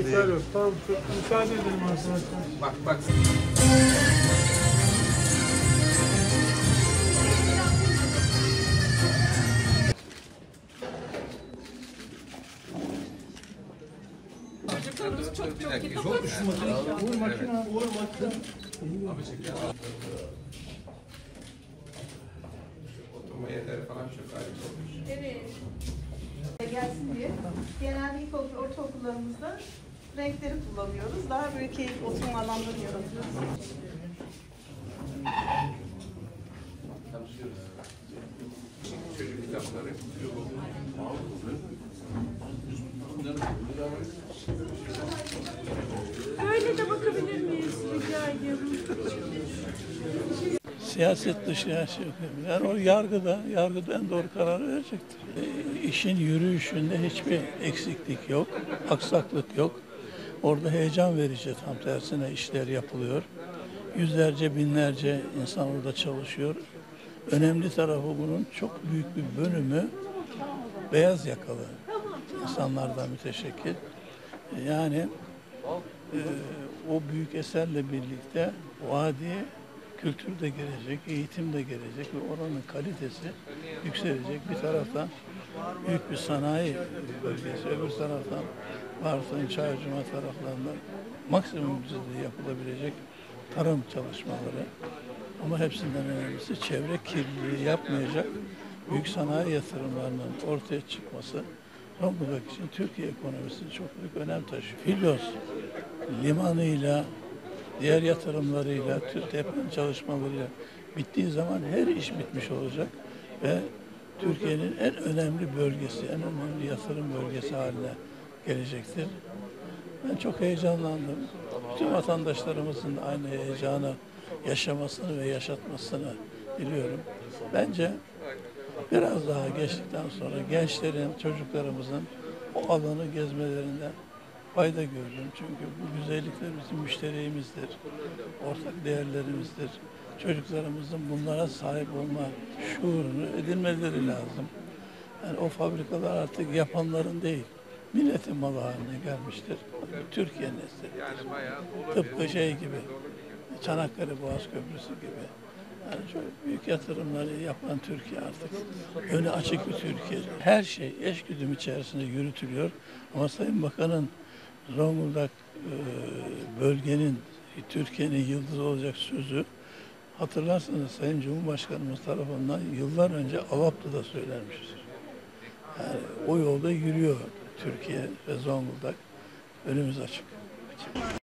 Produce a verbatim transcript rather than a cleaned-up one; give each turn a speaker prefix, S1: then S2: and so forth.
S1: Yeter yok. Tamam, müsaade edelim arkadaşlar.
S2: Bak bak.
S3: Çocuklarımız çok çok iyi.
S2: Çok düşün makine.
S1: Uğur makine, Uğur makine.
S2: Abi çekiyor. Oturma yerleri falan çok harika olmuş.
S3: Evet. Gelsin diye. Genelde ilkokul, ortaokullarımızda renkleri kullanıyoruz. Daha böyle keyif, oturma alanları yaratıyoruz.
S2: Çocuk kitapları.
S3: Böyle de bakabilir miyiz? Rica ediyorum.
S4: Siyaset dışı her şey yok. Yani o yargıda, yargıda en doğru kararı verecektir. E, işin yürüyüşünde hiçbir eksiklik yok, aksaklık yok. Orada heyecan verici, tam tersine işler yapılıyor. Yüzlerce, binlerce insan orada çalışıyor. Önemli tarafı bunun çok büyük bir bölümü beyaz yakalı insanlardan müteşekkil. Yani e, o büyük eserle birlikte o adi kültür de gelecek, eğitim de gelecek ve oranın kalitesi yükselecek. Bir taraftan büyük bir sanayi bölgesi, öbür taraftan Bartın, Çayırcuma taraflarında maksimum düzeyde yapılabilecek tarım çalışmaları. Ama hepsinden önemlisi çevre kirliliği yapmayacak büyük sanayi yatırımlarının ortaya çıkması Zonguldak için Türkiye ekonomisinin çok büyük önem taşıyor. Filos limanıyla, diğer yatırımlarıyla, deprem çalışmalarıyla bittiği zaman her iş bitmiş olacak ve Türkiye'nin en önemli bölgesi, en önemli yatırım bölgesi haline gelecektir. Ben çok heyecanlandım. Bütün vatandaşlarımızın aynı heyecanı yaşamasını ve yaşatmasını diliyorum. Bence biraz daha geçtikten sonra gençlerin, çocuklarımızın o alanı gezmelerinden fayda görürüm. Çünkü bu güzellikler bizim müşteriğimizdir, ortak değerlerimizdir. Çocuklarımızın bunlara sahip olma şuurunu edinmeleri lazım. Yani o fabrikalar artık yapanların değil, milletin malı haline gelmiştir. Türkiye neslidir. Tıpkı şey gibi, Çanakkale Boğaz Köprüsü gibi. Yani çok büyük yatırımları yapan Türkiye artık. Önü açık bir Türkiye. Her şey eşgüdüm içerisinde yürütülüyor. Ama Sayın Bakan'ın Zonguldak e, bölgenin, Türkiye'nin yıldızı olacak sözü, hatırlarsanız Sayın Cumhurbaşkanımız tarafından yıllar önce Alaplı'da söylenmiştir. Yani o yolda yürüyor Türkiye ve Zonguldak. Önümüz açık.